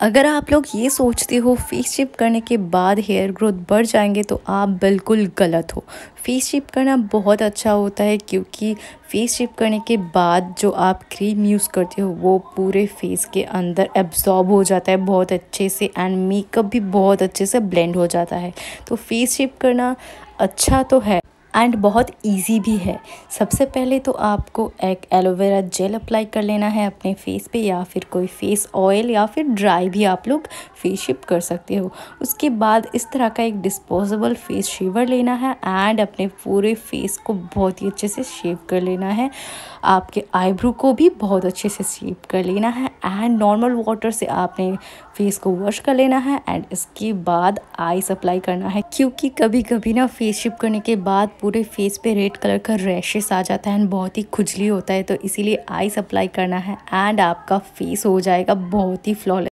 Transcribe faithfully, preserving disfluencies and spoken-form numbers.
अगर आप लोग ये सोचते हो फेस शिप करने के बाद हेयर ग्रोथ बढ़ जाएंगे तो आप बिल्कुल गलत हो। फेस शिप करना बहुत अच्छा होता है क्योंकि फेस शिप करने के बाद जो आप क्रीम यूज़ करते हो वो पूरे फेस के अंदर एब्जॉर्ब हो जाता है बहुत अच्छे से एंड मेकअप भी बहुत अच्छे से ब्लेंड हो जाता है। तो फेस शिप करना अच्छा तो है एंड बहुत इजी भी है। सबसे पहले तो आपको एक एलोवेरा जेल अप्लाई कर लेना है अपने फेस पे, या फिर कोई फेस ऑयल या फिर ड्राई भी आप लोग फेस शिप कर सकते हो। उसके बाद इस तरह का एक डिस्पोजेबल फेस शेवर लेना है एंड अपने पूरे फेस को बहुत ही अच्छे से शेव कर लेना है। आपके आईब्रो को भी बहुत अच्छे से शेव कर लेना है एंड नॉर्मल वाटर से आपने फेस को वॉश कर लेना है एंड इसके बाद आइस अप्लाई करना है, क्योंकि कभी कभी ना फेस शिप करने के बाद पूरे फेस पे रेड कलर का रैशेस आ जाता है एंड बहुत ही खुजली होता है। तो इसीलिए आइस अप्लाई करना है एंड आपका फेस हो जाएगा बहुत ही फ्लॉलेस।